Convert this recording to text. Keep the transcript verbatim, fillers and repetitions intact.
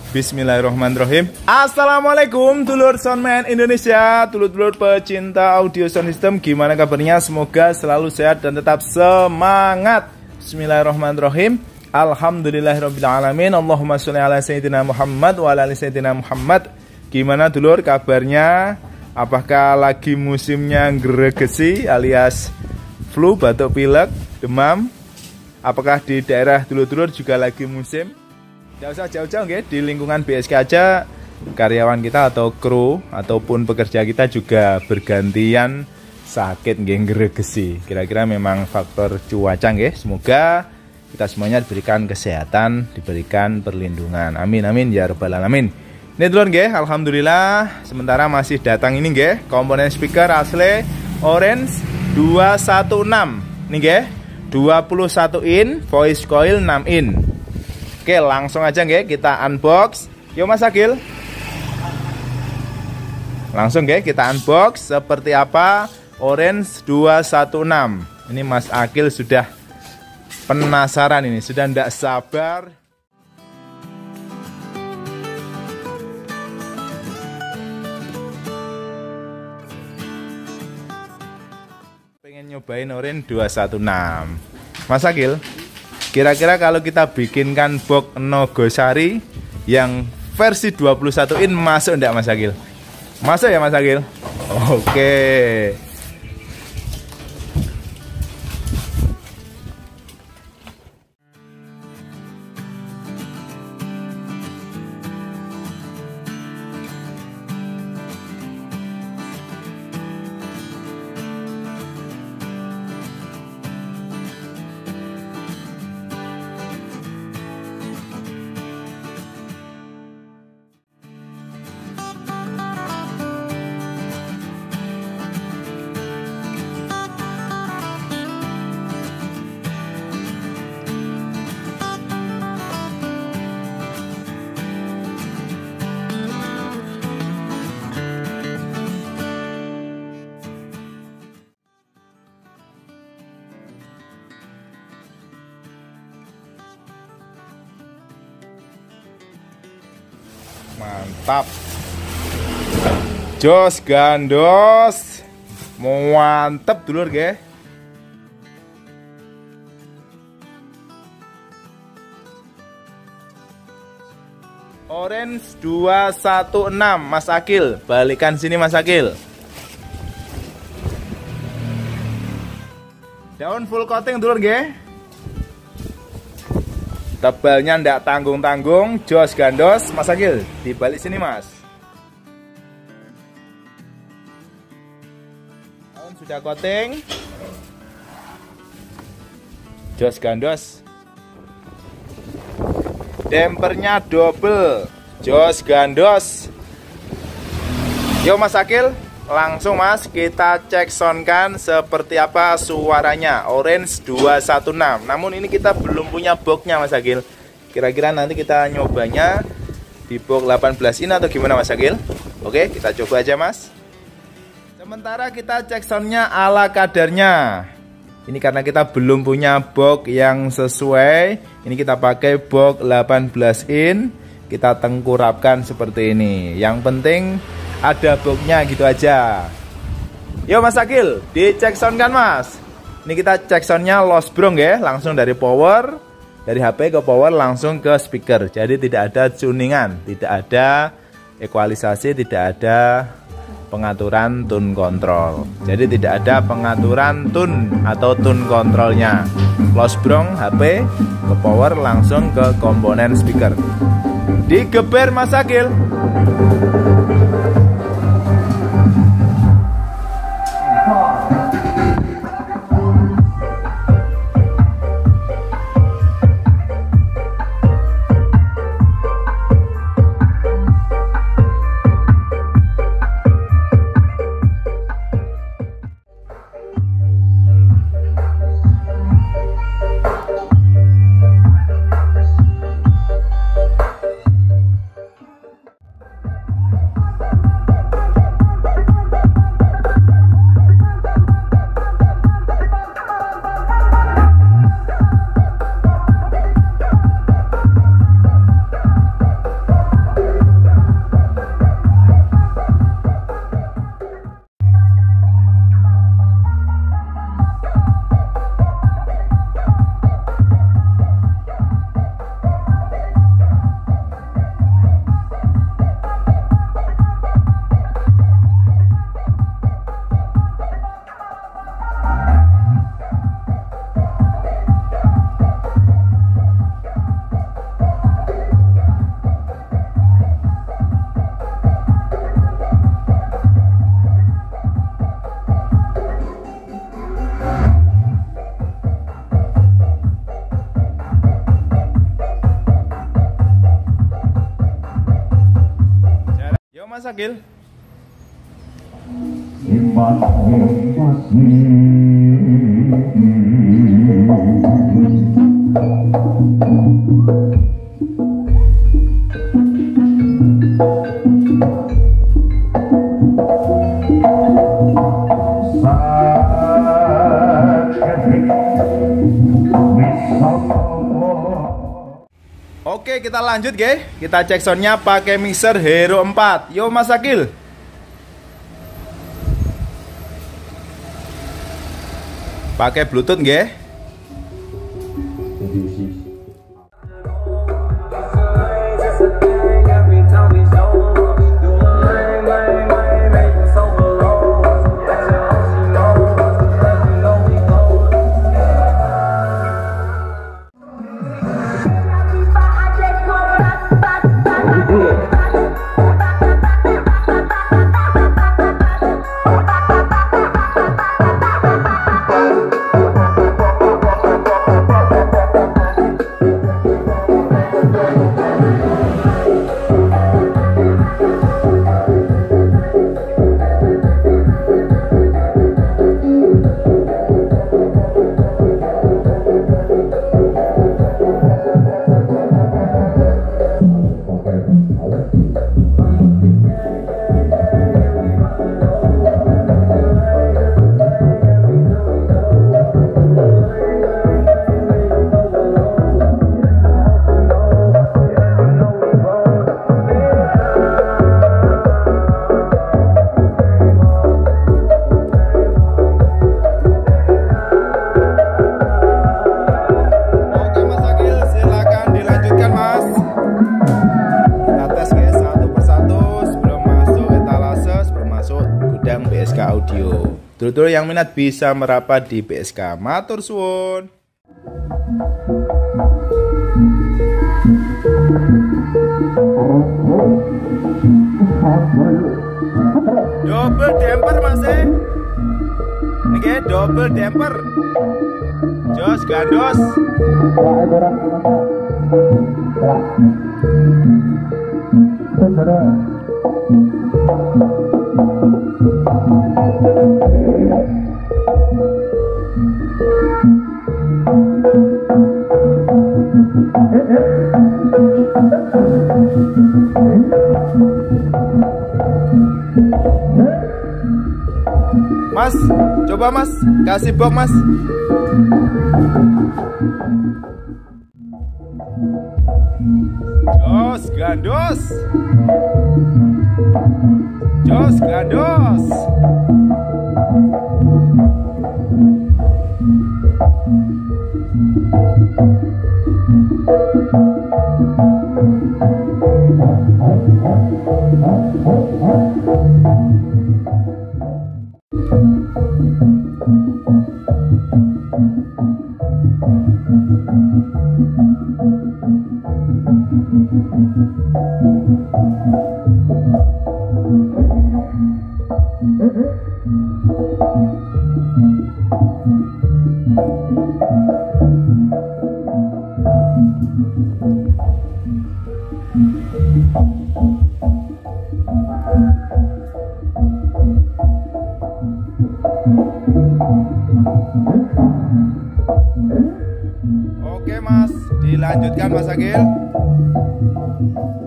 Bismillahirrahmanirrahim. Assalamualaikum dulur soundman Indonesia, dulur-dulur pecinta audio sound system. Gimana kabarnya? Semoga selalu sehat dan tetap semangat. Bismillahirrahmanirrahim. Alhamdulillahirrahmanirrahim. Allahumma sholli ala sayyidina Muhammad wa ala ali sayyidina Muhammad. Gimana dulur kabarnya? Apakah lagi musimnya gregesi alias flu, batuk pilek, demam? Apakah di daerah dulur-dulur juga lagi musim? Tidak usah jauh-jauh ya, di lingkungan B S K aja karyawan kita atau kru ataupun pekerja kita juga bergantian sakit nggih gregesi. Kira-kira memang faktor cuaca nggih. Semoga kita semuanya diberikan kesehatan, diberikan perlindungan. Amin amin ya rabbal alamin. Ini dulur nggih, alhamdulillah sementara masih datang ini nggih komponen speaker asli Orange dua satu enam. Ini nggih, dua puluh satu in, voice coil enam in. Oke, langsung aja nggih kita unbox. Yo Mas Agil. Langsung nggih kita unbox seperti apa Orange dua satu enam. Ini Mas Agil sudah penasaran ini, sudah tidak sabar. Pengen nyobain Orange dua satu enam. Mas Agil, kira-kira kalau kita bikinkan box Nogosari yang versi dua puluh satu in masuk enggak Mas Agil? Masuk ya Mas Agil? Oke. Mantap, jos gandos, mantep dulur ge. Orange dua satu enam, Mas Akil, balikan sini Mas Akil. Daun full coating dulur ge. Tebalnya ndak tanggung-tanggung, jos gandos, Mas Agil, dibalik sini Mas. Daun sudah coating, jos gandos. Dampernya double, jos gandos. Yo Mas Agil, langsung Mas kita cek soundkan seperti apa suaranya Orange dua satu enam. Namun ini kita belum punya boxnya Mas Agil. Kira-kira nanti kita nyobanya di box delapan belas in atau gimana Mas Agil? Oke, kita coba aja Mas. Sementara kita cek soundnya ala kadarnya. Ini karena kita belum punya box yang sesuai. Ini kita pakai box delapan belas in. Kita tengkurapkan seperti ini. Yang penting ada boxnya gitu aja. Yo Mas Akil, dicek sound kan Mas. Ini kita cek soundnya Los Brong ya, langsung dari power, dari H P ke power langsung ke speaker. Jadi tidak ada tuningan, tidak ada equalisasi, tidak ada pengaturan tune control. Jadi tidak ada pengaturan tune atau tune controlnya. Los Brong H P ke power langsung ke komponen speaker. Digeber Mas Akil. Mas Akil. Oke, kita lanjut, guys. Kita cek soundnya pakai mixer Hero empat. Yo Mas Akil. Pakai Bluetooth, guys. B S K Audio. Dulur-dulur yang minat bisa merapat di B S K. Matur suwun. Double damper Mas. Niki double damper. Jos gandos. Mas, coba Mas, kasih box Mas. Jos gandos. Jos gandos. Oke Mas, dilanjutkan Mas Akil.